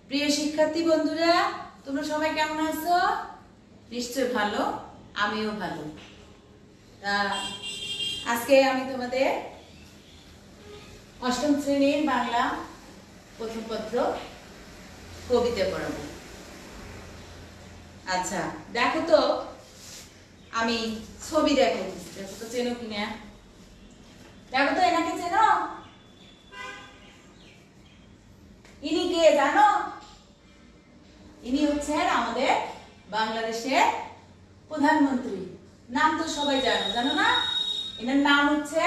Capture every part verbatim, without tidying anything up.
প্রিয় শিক্ষার্থী বন্ধুরা, তোমরা সবাই কেমন আছো? নিশ্চয় ভালো, আমিও ভালো। তা আজকে আমি তোমাদের অষ্টম শ্রেণীর বাংলা প্রথম পত্র কবিতা পড়াবো। আচ্ছা, দেখো তো, আমি ছবি দেখো দেখো তো চেনো কিনা। দেখো তো, এনাকে চেনো? ইনি কে জানো? ইনি হচ্ছেন আমাদের বাংলাদেশের প্রধানমন্ত্রী। নাম তো সবাই জানো, জানো না? এনার নাম হচ্ছে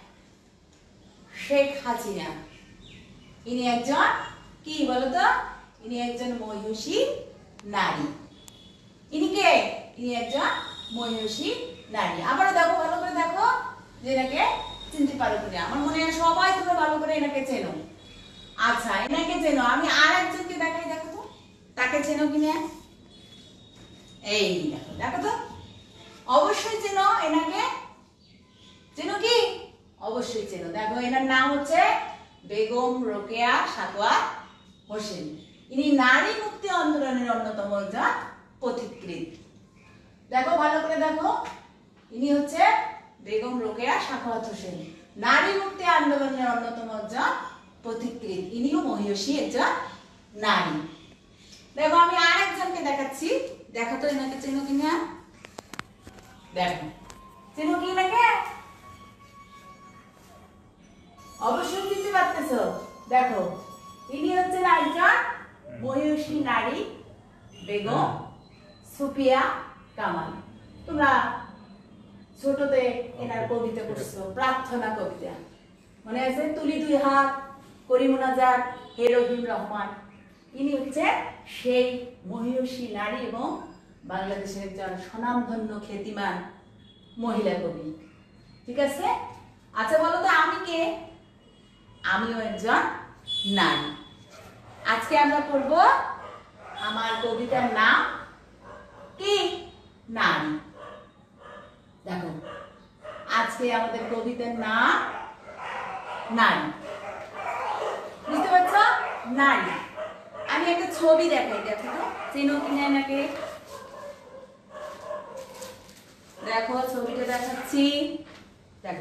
শেখ হাসিনা। ইনি একজন কি বলতো? ইনি একজন মহিষী নারী। ইনি কে? ইনি একজন মহিষী নারী। আবারও দেখো, ভালো করে দেখো যে এনাকে চিনতে পারো কিনা। আমার মনে হয় সবাই তোমরা ভালো করে এনাকে চেনো। আচ্ছা, এনাকে চেনো। আমি আর একজনকে দেখাই, দেখো তো তাকে চেনো কিনা। এই দেখো, দেখো তো, অবশ্যই চেনো এনাকে। চেনো কি? অবশ্যই চেনো। দেখো, এনার নাম হচ্ছে বেগম রোকেয়া সাতোয়ার হোসেন। ইনি নারী মুক্তি আন্দোলনের অন্যতম একজন পথিকৃৎ। দেখো, ভালো করে দেখো, ইনি হচ্ছে বেগম রোকেয়া সাখাওয়াত হোসেন, নারী মুক্তি আন্দোলনের অন্যতম একজন পথিকৃৎ। ইনিও মহিষী একজন নারী। দেখো, আমি আর একজনকে দেখাচ্ছি, দেখো তো এনাকে চেনো কিনা। দেখো, চেনো কি এনাকে? অবশ্যই চিনতে পারতেছো। দেখো, ইনি হচ্ছেন একজন মহিষী নারী, বেগম সুফিয়া কামাল। তোমরা ছোটতে এনার কবিতা পড়ছো, প্রার্থনা কবিতা মনে আছে? তুলি দুই হাত করি মুনাজাত হে রহিম রহমান। ইনি হচ্ছে সেই মহিষী নারী এবং বাংলাদেশের একজন স্বনামধন্য খ্যাতিমান মহিলা কবি। ঠিক আছে? আচ্ছা, বলো তো আমি কে? আমিও একজন নারী। আজকে আমরা পড়ব, আমার কবিতার নাম কি? নারী। দেখো, আজকে আমাদের কবিতার নাম নারী। বুঝতে পারছো? নারী। আমি একটা ছবি দেখাই, দেখো তো চেনো কিনা এনাকে। দেখো, ছবিটা দেখাচ্ছি, দেখো,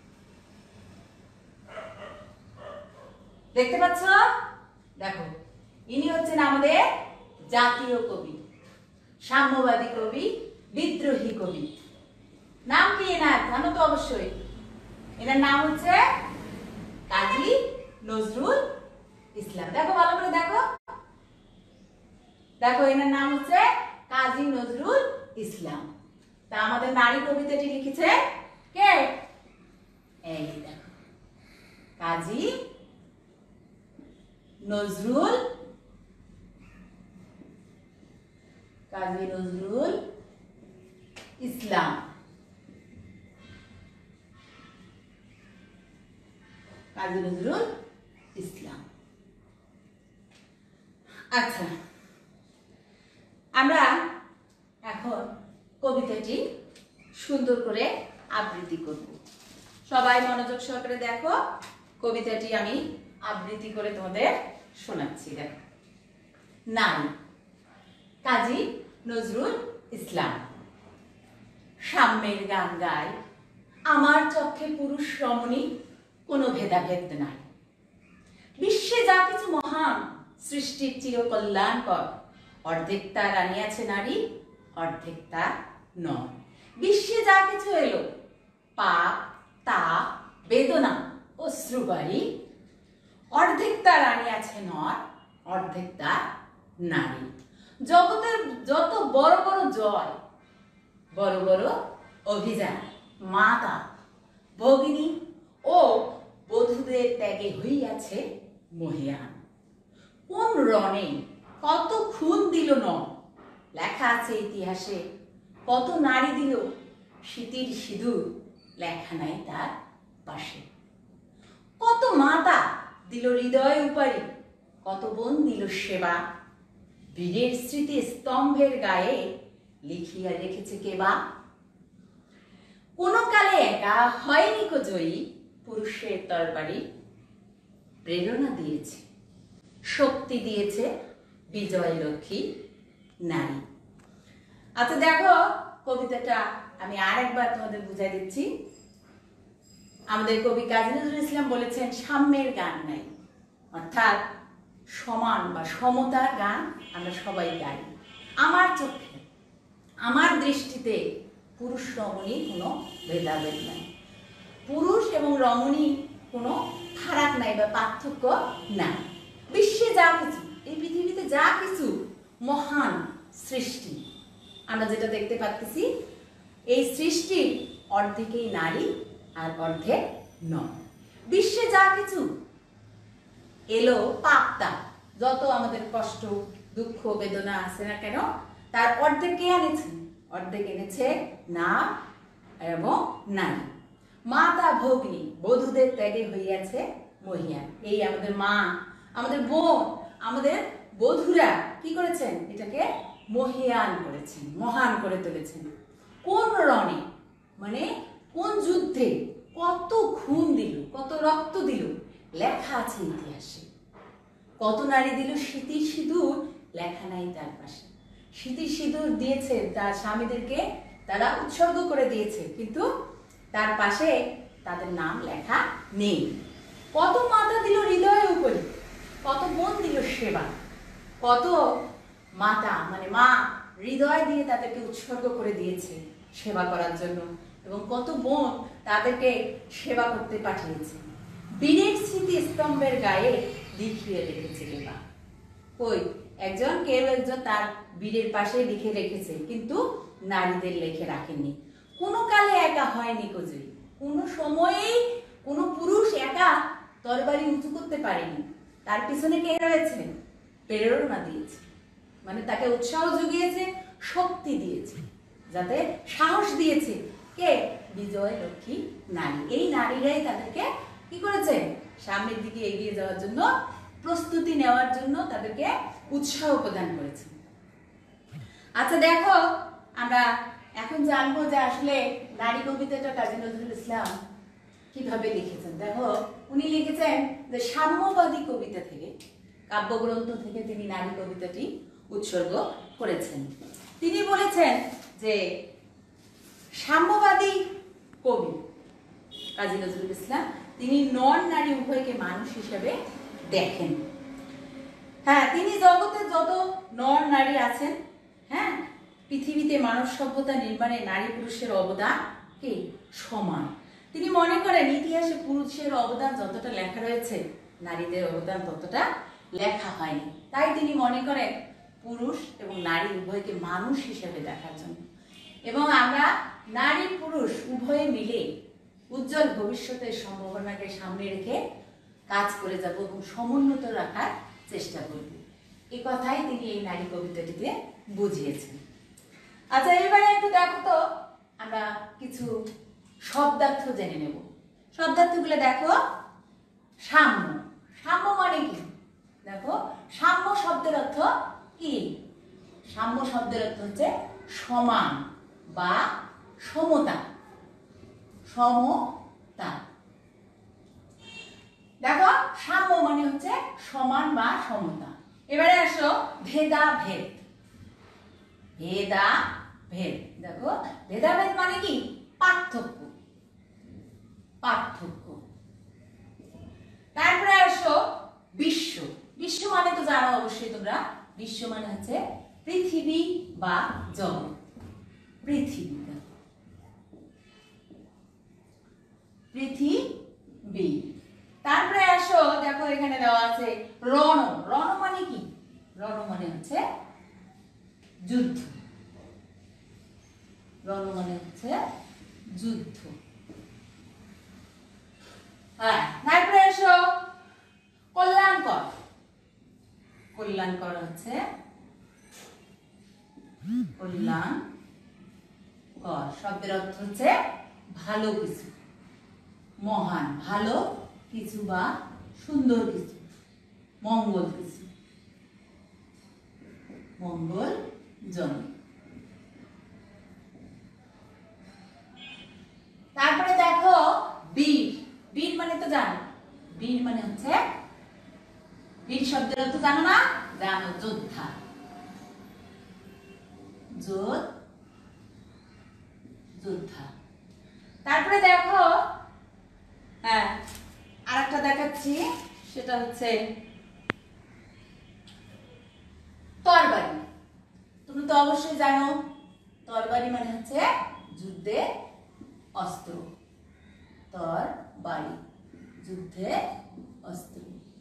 দেখতে পাচ্ছ? দেখো, ইনি হচ্ছেন আমাদের জাতীয় কবি, সাম্যবাদী কবি, বিদ্রোহী কবি। নাম কি এনার? জানো তো অবশ্যই। এনার নাম হচ্ছে কাজী নজরুল ইসলাম। দেখো, ভালো করে দেখো, দেখো, এনার নাম হচ্ছে কাজী নজরুল ইসলাম। তা আমাদের নারী কবিতাটি লিখেছে কে? এই দেখো, কাজী নজরুল কাজী নজরুল ইসলাম। কাজী নজরুল ইসলাম। আচ্ছা, আমরা এখন কবিতাটি সুন্দর করে আবৃত্তি করব। সবাই মনোযোগ সহকারে দেখো, কবিতাটি আমি আবৃত্তি করে তোমাদের শোনাচ্ছি। দেখো, নারী, কাজী নজরুল ইসলাম। সাম্যের গান গায় আমার চক্ষে পুরুষ রমণী, কোনো ভেদাভেদ নাই। বিশ্বে যা কিছু মহান, সৃষ্টির চির কল্যাণকর, অর্ধেক তার আনিয়াছে নারী, অর্ধেক তার নয়। বিশ্বে যা কিছু এলো, পাপ, তাপ, বেদনা, অশ্রুবাড়ি, অর্ধেক তার আনিয়াছে নর, অর্ধেক তার নারী। জগতের যত বড় বড় জয়, বড় বড় অভিযান, মাতা, ভগিনী ও বধূদের ত্যাগে হইয়াছে মহিয়ান। কোন রণে কত খুন দিল ন, লেখা আছে ইতিহাসে, কত নারী দিল স্মৃতির সিঁদুর, লেখা নাই তার পাশে। কত মাতা দিল হৃদয় উপারি, কত বোন দিল সেবা, বীরের স্মৃতি স্তম্ভের গায়ে লিখিয়া রেখেছে কেবা। কোন কালে একা হয়নি কো জয়ী, পুরুষের তরবারি প্রেরণা দিয়েছে, শক্তি দিয়েছে বিজয় লক্ষ্মী নারী। আচ্ছা দেখো কবিতাটা আমি আরেকবার তোমাদের বুঝাই দিচ্ছি। আমাদের কবি কাজী নজরুল ইসলাম বলেছেন সাম্যের গান নাই, অর্থাৎ সমান বা সমতার গান আমরা সবাই গাই। আমার চোখে আমার দৃষ্টিতে পুরুষ রমণী কোনো ভেদাভেদ নাই, পুরুষ এবং রমণী কোনো ফারাক নাই বা পার্থক্য নাই। বিশ্বে যা কিছু, এই পৃথিবীতে যা কিছু মহান সৃষ্টি আমরা যেটা দেখতে পাচ্ছি, এই সৃষ্টির অর্ধেকেই নারী আর অর্ধেক নয়। বিশ্বে যা কিছু এলো পাপতা, যত আমাদের কষ্ট দুঃখ বেদনা আছে না কেন, তার অর্ধেক কে এনেছে? অর্ধেক এনেছে না এবং নারী। মাতা ভগ্নী বধূদের ত্যাগে হইয়াছে মহিয়ান। এই আমাদের মা, আমাদের বোন, আমাদের বধূরা কি করেছেন? এটাকে মহিয়ান করেছেন, মহান করে তুলেছেন। কোন রণে মানে কোন যুদ্ধে কত খুন দিল, কত রক্ত দিল, লেখা আছে ইতিহাসে। কত নারী দিল স্মৃতির সিঁদুর, লেখা নাই তার পাশে। স্মৃতির সিঁদুর দিয়েছে তার স্বামীদেরকে, তারা উৎসর্গ করে দিয়েছে, কিন্তু তার পাশে তাদের নাম লেখা নেই। কত মাতা দিল হৃদয়ের উপরে, কত বোন দিল সেবা, কত মাতা মানে মা হৃদয় দিয়ে তাদেরকে উৎসর্গ করে দিয়েছে সেবা করার জন্য, এবং কত বোন তাদেরকে সেবা করতে পাঠিয়েছে। বীরের স্মৃতি স্তম্ভের গায়ে লিখিয়ে রেখেছে লেবা। কই একজন কেউ একজন তার বীরের পাশে লিখে রেখেছে, কিন্তু নারীদের লিখে রাখেননি। কোনো কালে একা হয়নি কজুরি, কোনো সময়েই কোনো পুরুষ একা তরবারি উঁচু করতে পারেনি। তার পিছনে কে রয়েছে? প্রেরণা দিয়েছে, মানে তাকে উৎসাহ জুগিয়েছে, শক্তি দিয়েছে, যাতে সাহস দিয়েছে। কে? বিজয় লক্ষ্মী নারী। এই নারীরাই তাদেরকে কি করেছে? সামনের দিকে এগিয়ে যাওয়ার জন্য, প্রস্তুতি নেওয়ার জন্য তাদেরকে উৎসাহ প্রদান করেছে। আচ্ছা দেখো আমরা এখন জানবো যে আসলে নারী কবিতাটা কাজী নজরুল ইসলাম কিভাবে লিখেছেন। দেখো উনি লিখেছেন যে সাম্যবাদী কবিতা থেকে, কাব্যগ্রন্থ থেকে তিনি নারী কবিতাটি উৎসর্গ করেছেন। তিনি বলেছেন যে সাম্যবাদী কবি কাজী নজরুল ইসলাম, তিনি নর নারী উভয়কে মানুষ হিসেবে দেখেন। হ্যাঁ, তিনি জগতে যত নর নারী আছেন, হ্যাঁ, পৃথিবীতে মানব সভ্যতা নির্মাণে নারী পুরুষের অবদান কি সমান। তিনি মনে করেন ইতিহাসে পুরুষের অবদান যতটা লেখা রয়েছে, নারীদের অবদান ততটা লেখা হয়নি। তাই তিনি মনে করেন পুরুষ এবং নারী উভয়কে মানুষ হিসেবে দেখার জন্য, এবং আমরা নারী পুরুষ উভয়ে মিলে উজ্জ্বল ভবিষ্যতের সম্ভাবনাকে সামনে রেখে কাজ করে যাব এবং সমুন্নত রাখার চেষ্টা করব। এই কথাই তিনি এই নারী কবিতাটিতে বুঝিয়েছেন। আচ্ছা এবারে একটু দেখো তো, আমরা কিছু শব্দার্থ জেনে নেব। শব্দার্থগুলো দেখো। সাম্য, সাম্য মানে কি? দেখো সাম্য শব্দের অর্থ কি? সাম্য শব্দের অর্থ হচ্ছে সমান বা সমতা, সমতা। দেখো সাম্য মানে হচ্ছে সমান বা সমতা। এবারে আসো ভেদাভেদ। ভেদাভেদ, দেখো ভেদাভেদ মানে কি? পার্থক্য, পার্থক্য। তারপরে আসো বিশ্ব। বিশ্ব মানে তো জানো অবশ্যই তোমরা, বিশ্ব মানে হচ্ছে পৃথিবী বা জগৎ, পৃথিবী, পৃথিবী। তারপরে আসো দেখো এখানে দেওয়া আছে রণ। রণ মানে কি? রণ মানে হচ্ছে যুদ্ধ, রণ মানে হচ্ছে যুদ্ধ। হ্যাঁ, তারপরে আসো কল্যাণকর। কল্যাণকর হচ্ছে কল্যাণকর শব্দের অর্থ হচ্ছে ভালো কিছু, মহান, ভালো কিছু বা সুন্দর কিছু, মঙ্গল কিছু, মঙ্গল জনক। তারপরে দেখো বীর। বীর মানে তো জানো, বীর মানে হচ্ছে, বীর শব্দ শব্দের অর্থ জানো না? জানো, যোদ্ধা। যোদ্ধা। তারপরে দেখো, হ্যাঁ আরেকটা দেখাচ্ছি, সেটা হচ্ছে তরবারি। তুমি তো অবশ্যই জানো তরবারি মানে হচ্ছে যুদ্ধে অস্ত্র। তরবারি যুদ্ধে অস্ত্র।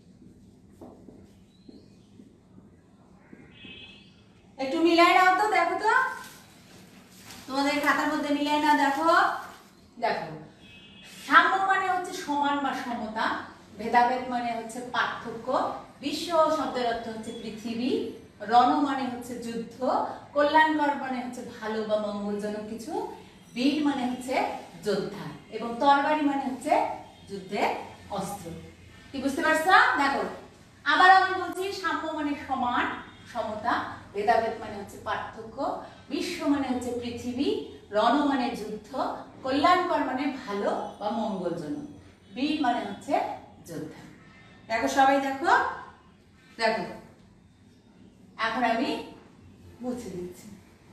একটু মিলাই নাও তো, দেখো তো তোমাদের খাতার মধ্যে মিলাই নাও। দেখো দেখো সাম্য মানে হচ্ছে সমান বা সমতা, ভেদাভেদ মানে হচ্ছে পার্থক্য, বিশ্ব শব্দের অর্থ হচ্ছে পৃথিবী, রণ মানে হচ্ছে যুদ্ধ, কল্যাণকর মানে হচ্ছে ভালো বা মঙ্গলজনক কিছু, বীর মানে হচ্ছে যোদ্ধা, এবং তরবারি মানে হচ্ছে যুদ্ধের অস্ত্র। কি বুঝতে পারছো? দেখো আবার আমি বলছি, সাম্য মানে সমান সমতা, ভেদাভেদ মানে হচ্ছে পার্থক্য, বিশ্ব মানে হচ্ছে পৃথিবী, রণ মানে যুদ্ধ, কল্যাণকর মানে ভালো বা মঙ্গলজনক, বীর মানে হচ্ছে যোদ্ধা। দেখো সবাই দেখো, দেখো এখন আমি মুছে দিচ্ছি।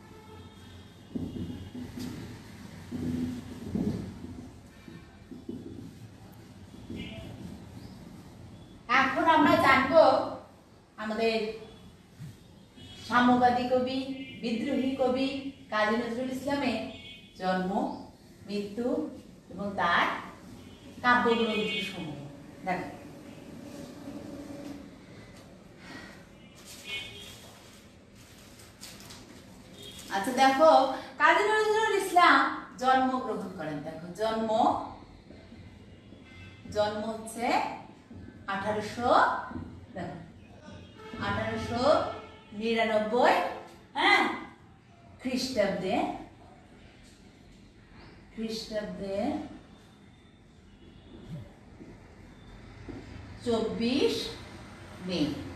এখন আমরা জানবো আমাদের সাম্যবাদী কবি, বিদ্রোহী কবি কাজী নজরুল ইসলামের জন্ম, মৃত্যু এবং তার কাব্যগ্রন্থ সমূহ। দেখো আচ্ছা, দেখো কাজী নজরুল ইসলাম জন্মগ্রহণ করেন। দেখো জন্ম জন্ম হচ্ছে আঠারোশো দেখো আঠারোশো নিরানব্বই হ্যাঁ খ্রিস্টাব্দে খ্রিস্টাব্দে চব্বিশ মে।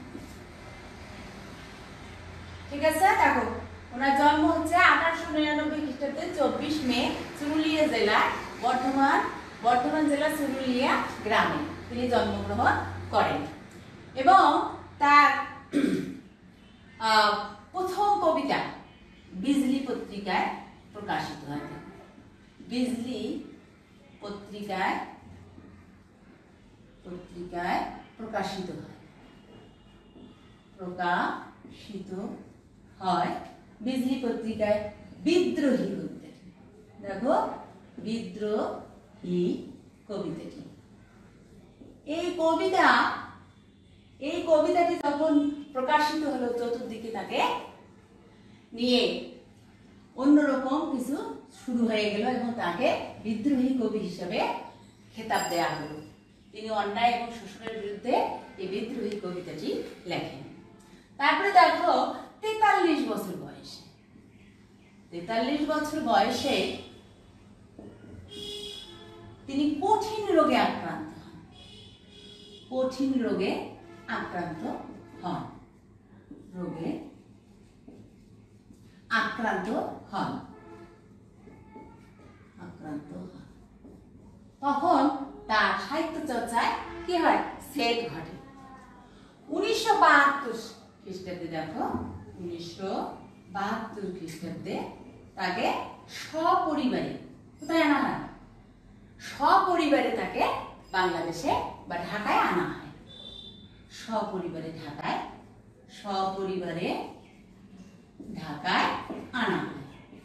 ঠিক আছে, দেখো ওনার জন্ম হচ্ছে আঠারোশো নিরানব্বই খ্রিস্টাব্দে চব্বিশ মে চুরুলিয়া জেলার বর্ধমান বর্ধমান জেলার চুরুলিয়া গ্রামে তিনি জন্মগ্রহণ করেন, এবং তার প্রথম কবিতা বিজলি পত্রিকায় প্রকাশিত হয়। বিজলি পত্রিকায় পত্রিকায় প্রকাশিত হয় প্রকাশিত হয় বিজলি পত্রিকায় বিদ্রোহী কবিতাটি। দেখো বিদ্রোহী কবিতাটি, এই কবিতা এই কবিতাটি যখন প্রকাশিত হলো, চতুর্দিকে তাকে নিয়ে অন্যরকম কিছু শুরু হয়ে গেল এবং তাকে বিদ্রোহী কবি হিসেবে খেতাব দেয়া হলো। তিনি অন্যায় এবং শোষণের বিরুদ্ধে এই বিদ্রোহী কবিতাটি লেখেন। তারপরে দেখো তেতাল্লিশ বছর বয়সে তেতাল্লিশ বছর বয়সে তিনি কঠিন রোগে আক্রান্ত হন কঠিন রোগে আক্রান্ত হন রোগে আক্রান্ত হন আক্রান্ত হন তখন তার সাহিত্য চর্চায় কি হয়, সেট ঘটে। উনিশশো বাহাত্তর খ্রিস্টাব্দে দেখো উনিশশো বাহাত্তর খ্রিস্টাব্দে তাকে সপরিবারে কোথায় আনা হয়? সপরিবারে তাকে বাংলাদেশে বা ঢাকায় আনা হয়। সপরিবারে ঢাকায় সপরিবারে ঢাকায় আনা হয়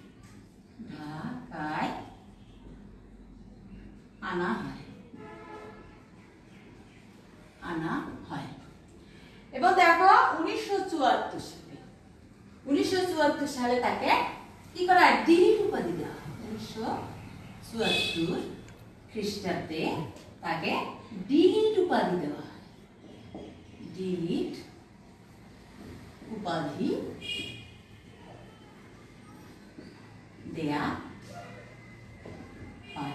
ঢাকায় আনা হয় আনা হয় এবং দেখো উনিশশো চুয়াত্তর সালে উনিশশো চুয়াত্তর সালে তাকে কি করা হয়, ডিলিট উপাধি দেওয়া হয়। উনিশশো চুয়াত্তর খ্রিস্টাব্দে তাকে ডিলিট উপাধি দেওয়া হয় ডিলিট উপাধি দেয়া হয়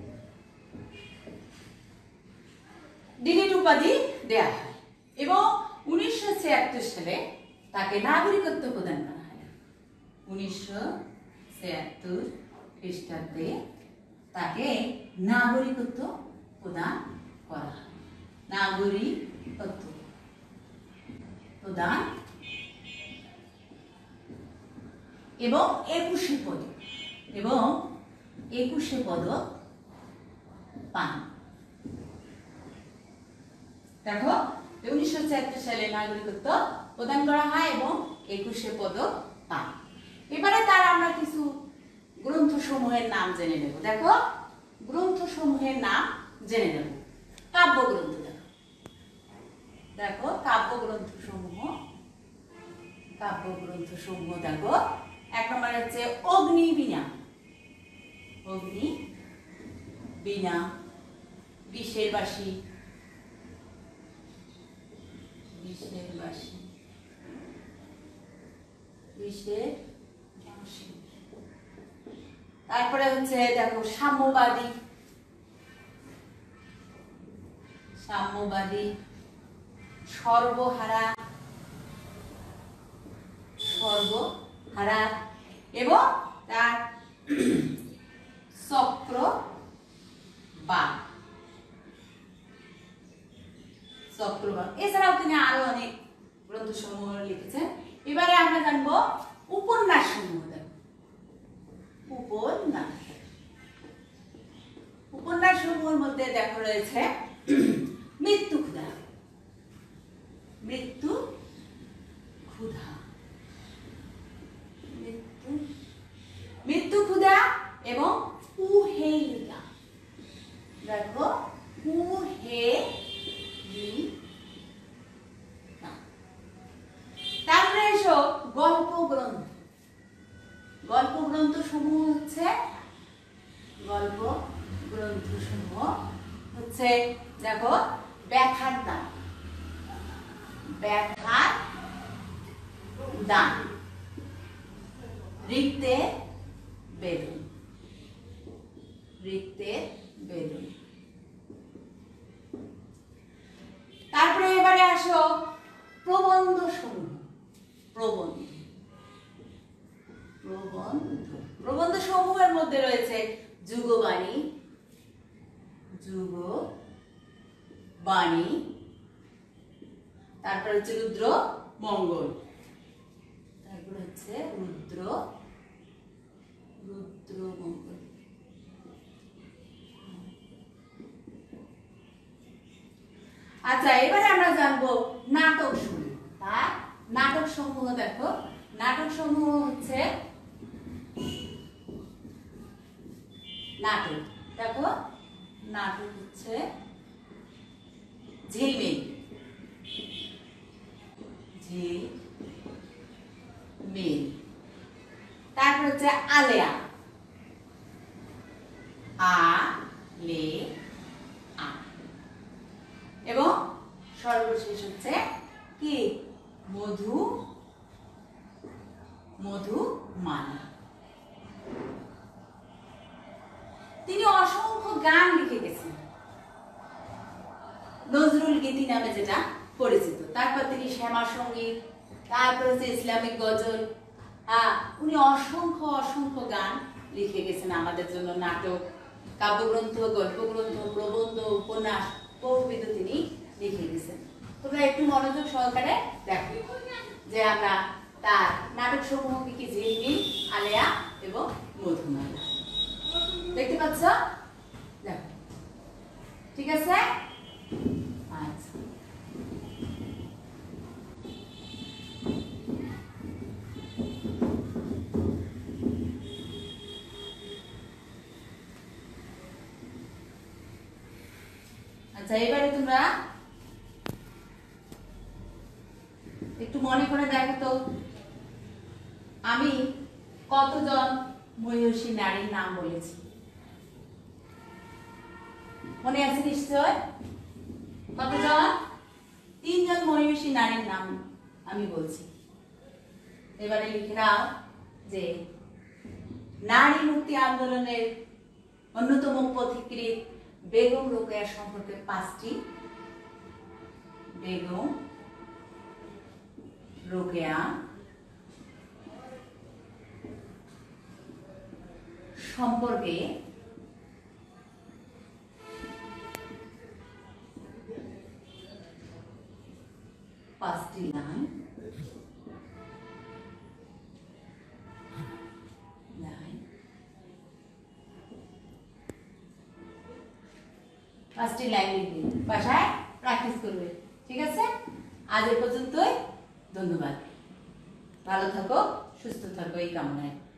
ডিলিট উপাধি দেয়া হয় এবং উনিশশো ছিয়াত্তর সালে তাকে নাগরিকত্ব প্রদান করা হয়। উনিশশো ছিয়াত্তর খ্রিস্টাব্দে তাকে নাগরিকত্ব প্রদান করা হয় নাগরিকত্ব প্রদান এবং একুশে পদক এবং একুশে পদক পান। দেখো উনিশশো ছিয়াত্তর সালে নাগরিকত্ব প্রদান করা হয় এবং একুশে পদক পান। এবারে তার আমরা কিছু গ্রন্থ সমূহের নাম জেনে নেব। দেখো গ্রন্থ সমূহের নাম জেনে নেব। কাব্যগ্রন্থ দেখো দেখো কাব্যগ্রন্থ সমূহ কাব্যগ্রন্থ সমূহ দেখো এক নম্বর হচ্ছে অগ্নি বীণা, অগ্নি বীণা, বিষের বাসী, বিষের বাসী, বিষের বাসী। তারপরে হচ্ছে দেখো সাম্যবাদী, সাম্যবাদী, সর্বহারা, সর্বহারা এবং তার চক্রবাক, চক্রবাক। এছাড়াও তিনি আরো অনেক গ্রন্থ সমূহ লিখেছেন। এবারে আমরা জানবো উপন্যাস সমূহ। উপন্যাস উপন্যাস সমূহের মধ্যে দেখো রয়েছে মৃত্যু ক্ষুধা, মৃত্যু ক্ষুধা, মৃত্যু মৃত্যু ক্ষুধা এবং কুহেলিকা। দেখো কুহেলিকা। তারপরে এসো গল্প গ্রন্থ। গল্প গ্রন্থ সমূহ হচ্ছে গল্প গ্রন্থ সমূহ হচ্ছে দেখো ব্যথার দান, ব্যথার দান, রিক্তের বেদন, রিক্তের বেদন। তারপরে এবারে আসো প্রবন্ধ সমূহ। প্রবন্ধ প্রবন্ধ প্রবন্ধ সমূহের মধ্যে রয়েছে যুগবাণী, যুগবাণী, তারপর হচ্ছে রুদ্র মঙ্গল, তারপর হচ্ছে রুদ্র রুদ্র মঙ্গল। আচ্ছা এবারে আমরা জানবো নাটক সমূহ। তার নাটক সমূহ দেখো, নাটক সমূহ হচ্ছে নাটক দেখো নাটক হচ্ছে ঝিলমিল, ঝিলমিল। তারপর হচ্ছে আলেয়া, আ লে আ। এবং সর্বশেষ হচ্ছে কি মধু মধুমালা। তিনি অসংখ্য গান লিখে গেছেন, নজরুল গীতি নামে যেটা পরিচিত। তারপর তিনি শ্যামা সঙ্গীত, তারপর হচ্ছে ইসলামিক গজল, হ্যাঁ উনি অসংখ্য অসংখ্য গান লিখে গেছেন আমাদের জন্য। নাটক, কাব্যগ্রন্থ, গল্পগ্রন্থ, প্রবন্ধ, উপন্যাস বহুবিধ তিনি লিখে গেছেন। তোমরা একটু মনোযোগ সহকারে দেখো যে আমরা তার নাটক সমূহ কি কি ঝিলমিল, আলেয়া এবং মধুমালা। দেখতে পাচ্ছ? দেখো ঠিক আছে। আচ্ছা আচ্ছা এবারে তোমরা একটু মনে করে দেখো তো আমি কতজন মহিষী নারীর নাম বলেছি? মনে আছে নিশ্চয়? কতজন? তিনজন মহিষী নারীর নাম আমি বলছি। এবারে লিখে নাও যে নারী মুক্তি আন্দোলনের অন্যতম পথিকৃৎ বেগম রোকেয়া সম্পর্কে পাঁচটি, বেগম রোকেয়া সম্পর্কে পাঁচটি লাইন লাইন পাঁচটি লাইন লিখবে, বাসায় প্র্যাকটিস করবে, ঠিক আছে? আজ এ পর্যন্তই, ধন্যবাদ। ভালো থাকো, সুস্থ থাকো এই কামনায়।